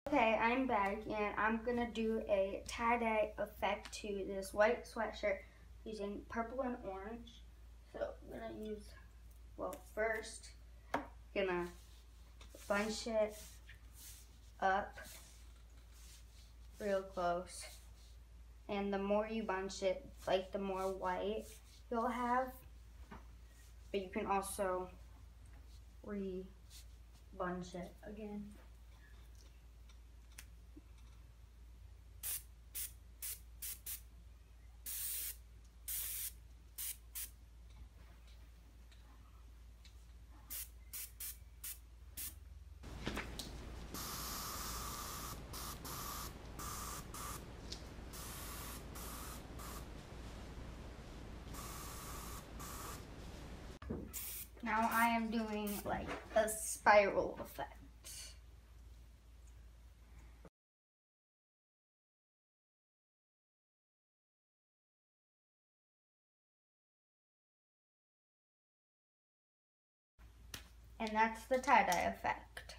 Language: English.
Okay, I'm back and I'm gonna do a tie-dye effect to this white sweatshirt using purple and orange. So I'm gonna use, well, first, gonna bunch it up real close. And the more you bunch it, like the more white you'll have. But you can also re-bunch it again. Now I am doing like a spiral effect. And that's the tie-dye effect.